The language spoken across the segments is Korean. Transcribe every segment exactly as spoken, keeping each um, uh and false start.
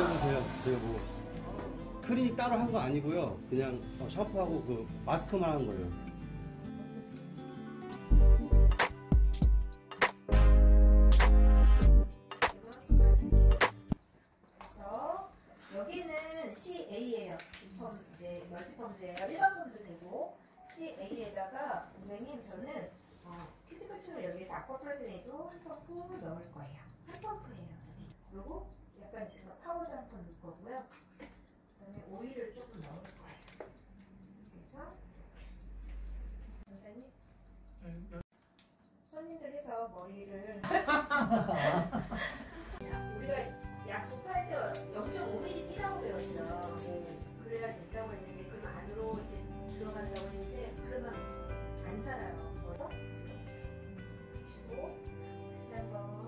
해주세요. 제가 뭐 클리닉 따로 한 거 아니고요. 그냥 샴푸하고 그 마스크만 한 거예요. 그래서 여기는 씨에이예요. 지펌 이제 멀티펌즈예요. 일반 펌도 되고 씨에이에다가 선생님 저는 어, 큐티클층을 여기에서 아쿠아플라티네이도 한 펌프 넣을 거예요. 한 펌프예요. 그리고 약간 제가 파우더 한 번 넣을 거고요. 그다음에 오일을 조금 넣을 거예요. 그래서 선생님 손님들 해서 머리를 자, 우리가 약 도파할 때 영 점 오 밀리미터 뛰라고 배웠죠. 네. 그래야 된다고 했는데 그럼 안으로 이렇게 들어간다고 했는데 그러면 안 살아요. 뭐죠? 그리고 다시 한번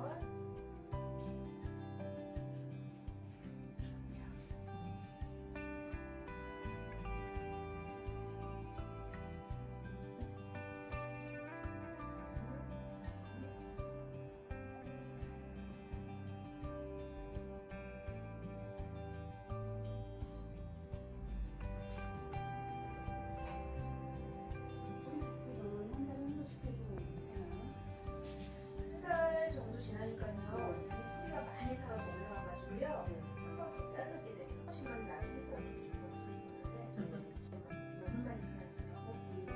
지나니까요. 뿌리가 많이 살아서 올라와가지고요. 한번 더 자르게 되면 심한 날이 있어요. 너무 많이 살았더라고.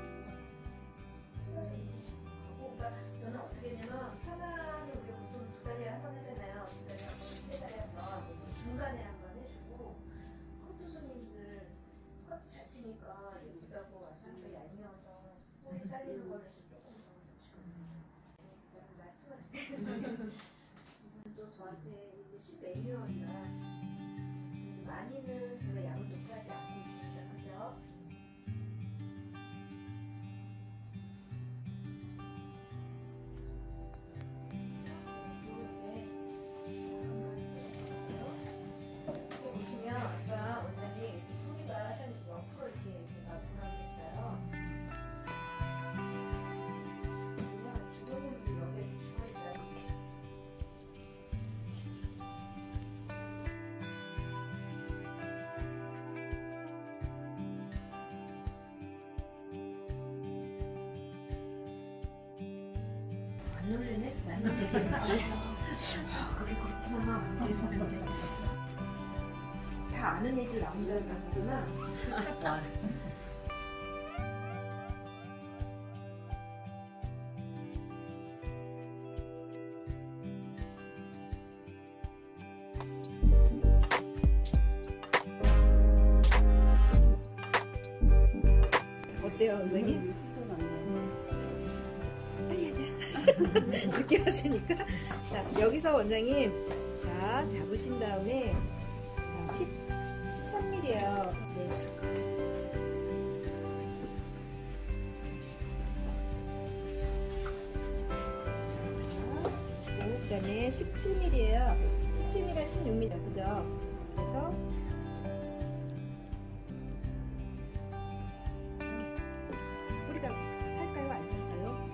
그러니까 저는 어떻게 했냐면 편안을 우리가 보통 두 달에 한 번 하잖아요. 두 달에 한 번, 세 달에 한 번, 중간에 한 번 해주고 커트 손님들 커트 잘 치니까 예쁘다고 와서 한번 얄미워서 뿌리 잘리는 거를 조금 더 말씀을 또 저한테 신메뉴어이라 많이는 제가 양을 높이하지 않고 있습니다. 그죠? 이제 보시면 아까 원장님 소리가 한 영 퍼센트 이렇게 제가 보라고 했어요. 안 놀래네? 나는 되게 아, 그게 그렇구나. 그랬었는데 다 아는 얘기를 나 혼자 하는구나. 어때요, 선생님? 늦게 왔으니까. 자, 여기서 원장님, 자, 잡으신 다음에, 자, 십삼 밀리미터예요. 네. 자, 그 다음에 십칠 밀리미터예요. 십칠 밀리미터, 십육 밀리미터, 그죠? 그래서, 뿌리가 살까요? 안 살까요?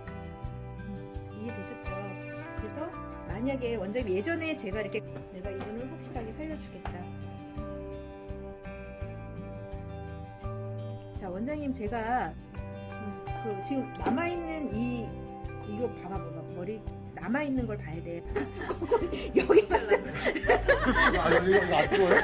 이해되셨죠? 그래서 만약에 원장님 예전에 제가 이렇게 내가 이분을 확실하게 살려주겠다. 자, 원장님 제가 그 지금 남아있는 이 이거 봐봐 봐봐 머리 남아있는 걸 봐야 돼. 여기만 아, 이거 안 좋아요?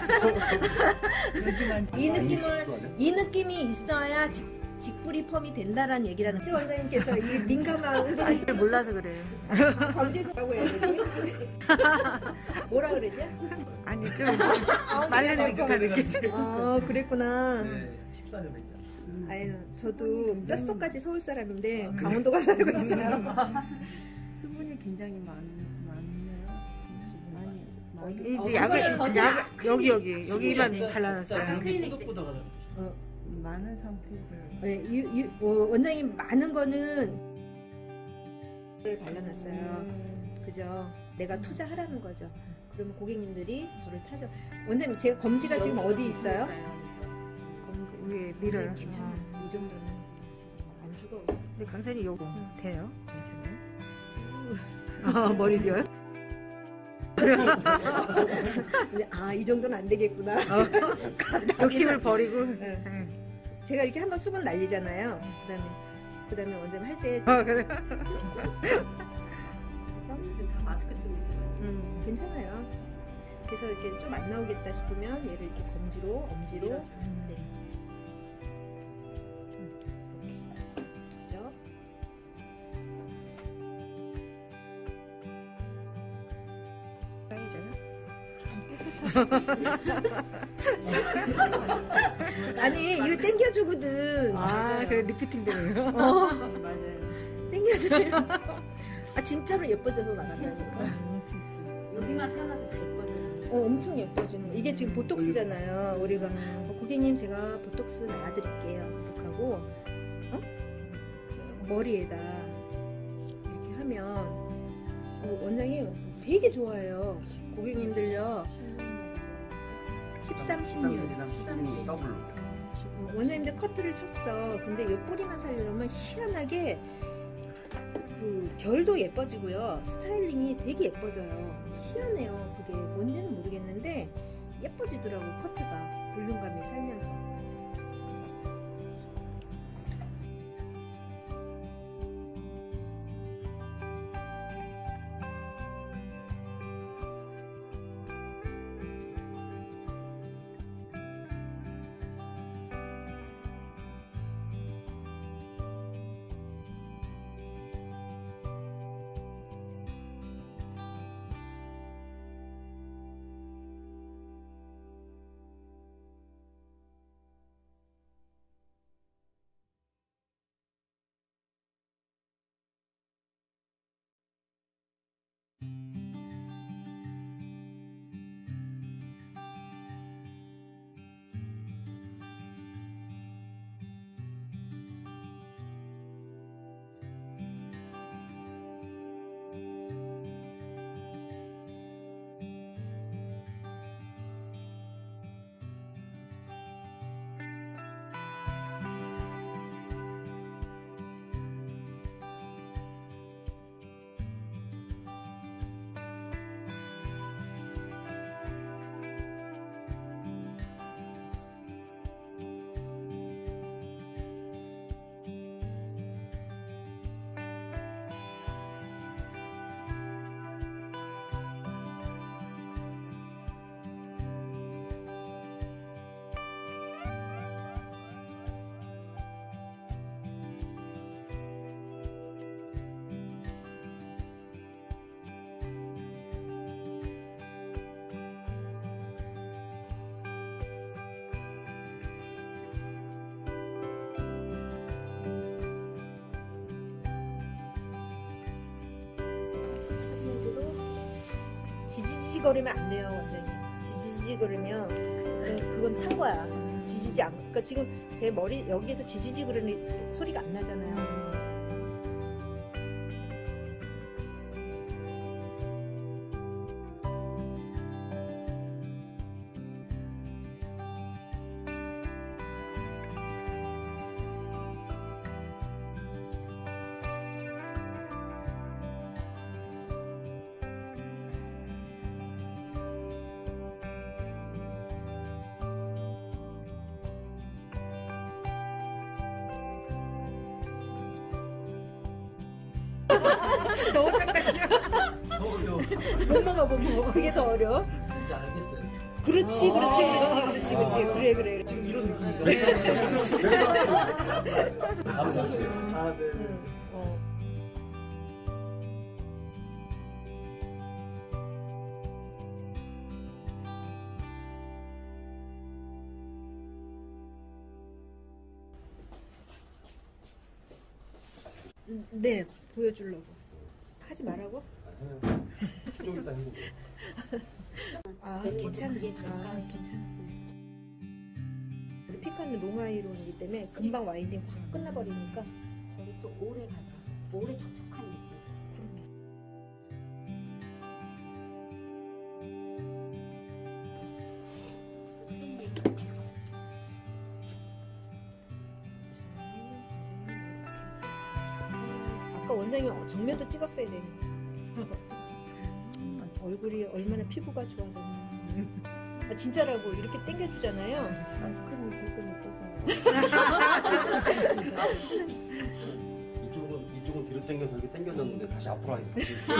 이 느낌을 이 느낌이 있어야 직, 직뿌리 펌이 된다라는 얘기라는 거죠. 원장님께서 이 민감한 아니, 몰라서 그래. 검지서라고 해야 되지? 뭐라 그러지? 아니 좀 말려는 듯한 느낌. 아, 그랬구나. 네, 십사 년입니다. 아유, 저도 뼛속까지 서울 사람인데 강원도가 살고 있어요. 수분이 굉장히 많, 많네요. 많이, 많이. 어, 이제 약을, 약, 여기, 여기, 여기만 발라놨어요. 어, 많은 상태를. 네, 유, 유, 어, 원장님 많은 거는 발라놨어요. 음. 그죠? 내가 투자하라는 거죠. 그러면 고객님들이 저를 타죠. 원장님, 제가 검지가 지금 어디 있어요? 검지 위에 밀어요. 괜찮아. 아. 이 정도는 안 죽어. 근데 강사님 요거 돼요? 괜찮아요? 아, 머리 뒤어요? 이제 아, 이 정도는 안 되겠구나. 어. 욕심을 버리고. 네. 응. 제가 이렇게 한번 수분 날리잖아요. 그다음에 그다음에 원장님 할 때 어, 그래. 다 마스크 쓰고 있어요. 음, 괜찮아요. 그래서 이렇게 좀 안 나오겠다 싶으면 얘를 이렇게 검지로, 엄지로, 네. 음, 그죠? 아니 이거 땡겨주거든. 아, 그래, 리피팅 되는 거. 어, 맞아요. 땡겨줘요. 아 진짜로 예뻐져서 나간다니까. 여기만 살아도 다 예뻐져요. 어, 엄청 예뻐지는. 이게 지금 보톡스잖아요. 우리가 어, 고객님 제가 보톡스 놔드릴게요. 이렇게 하고 어? 머리에다 이렇게 하면 어, 원장이 되게 좋아해요. 고객님들요. 십삼, 십육. 십삼 더블로. 어, 원장님들 커트를 쳤어. 근데 옆구리만 살려면 희한하게 그 결도 예뻐지고요. 스타일링이 되게 예뻐져요. 희한해요. 그게 뭔지는 모르겠는데 예뻐지더라고. 커트가 볼륨감이 살면서. 지지지거리면 안 돼요, 원장님. 지지지거리면 그건 탄 거야. 지지지 않고. 그러니까 지금 제 머리 여기에서 지지지거리는 소리가 안 나잖아요. 너무 깜짝이야. 못 먹어, 못 먹어. 그게 더 어려워. 진짜 알겠어요. 그렇지, 그렇지, 그렇지, 그렇지, 그렇지. 그래, 그래. 지금 이런 느낌이다. 바로 같이. 아, 네. 응, 어. 음, 네, 보여주려고. 하지 말라고? 좀 일단 해보고. 아, 네, 괜찮아. 그게 아, 가까이. 괜찮아. 우리 피카는 노마이론이기 때문에 금방 와인딩 확 끝나버리니까. 저기 또 오래 가더라고요. 오래 촉촉한 느낌. 아까 원장이 정면도 찍었어야 되는데. 얼굴이 얼마나 피부가 좋아졌나. 아, 진짜라고 이렇게 당겨주잖아요. 마스크는 절대 못 벗어. 이쪽은 이쪽은 뒤로 당겨서 이렇게 당겨졌는데 다시 앞으로 하니까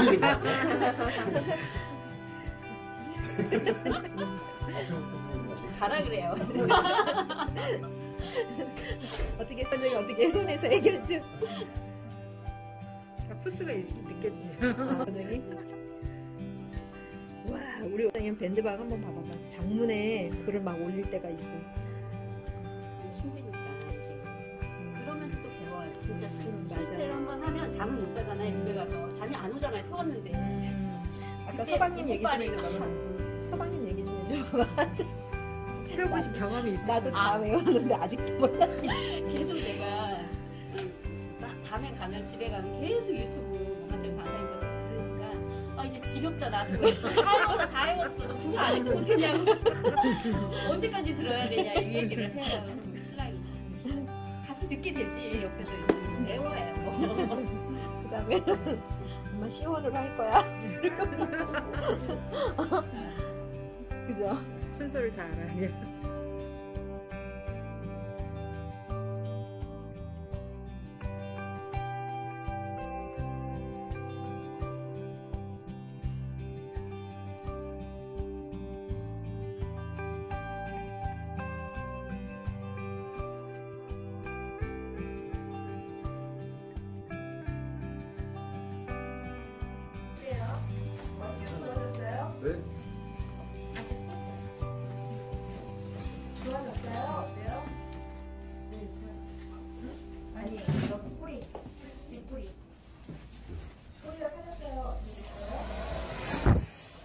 가라 그래요. 어떻게 선생님 어떻게 손에서 해결 좀. 아, 포스가 느꼈지. 선생님. 와 우리 원장님 밴드방 한번 봐봐봐. 장문에 글을 막 올릴 때가 있고. 힘드니까 이게. 그러면서 또 배워요. 진짜 음, 실제로 맞아. 한번 하면 잠을 못 자잖아요. 집에 가서 잠이 안 오잖아요. 태웠는데. 아까 그때 서방님 얘기 좀 이빨이 해줘봐. 서방님 얘기 좀 해줘봐. 해보신 경험이 있으시죠? 나도 다 외웠는데 아직도 몰라. 계속 내가 음, 나- 밤에 가면 집에 가면 계속 유튜브 만들 방송인 거 그러니까 아 이제 지겹다 나도 다 해봤어 다 해봤어 너 그거 아직도 못했냐고 언제까지 들어야 되냐 이 얘기를 해요 우리 신랑이 같이 듣게 되지 옆에서 있으면 외워요 뭐. 그다음에 엄마 시원으로 할 거야. 그죠? 순서를 다 알아야 돼. 그래요. 어떻게 좋아졌어요? 네? 좋아졌어요? 어때요? 아니, 너 뿌리, 뒷뿌리. 뿌리가 사졌어요? 어땠어요?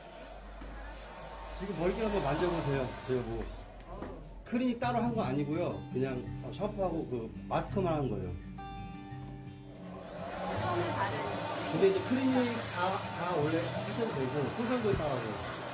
지금 머리띠 한번 만져보세요. 제가 뭐 클리닉 따로 한 거 아니고요. 그냥 샴푸하고 그 마스크만 한 거예요. 처음에 바른 근데 이제 클리닉 다, 다 원래 하셔도 되고, 손상도 따라서